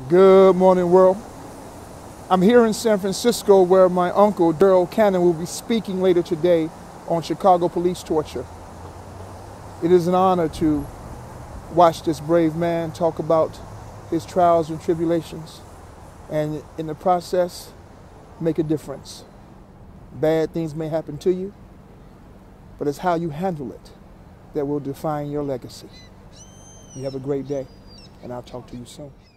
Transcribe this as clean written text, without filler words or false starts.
Good morning, world. I'm here in San Francisco where my uncle, Darrell, will be speaking later today on Chicago police torture. It is an honor to watch this brave man talk about his trials and tribulations and in the process make a difference. Bad things may happen to you, but it's how you handle it that will define your legacy. You have a great day, and I'll talk to you soon.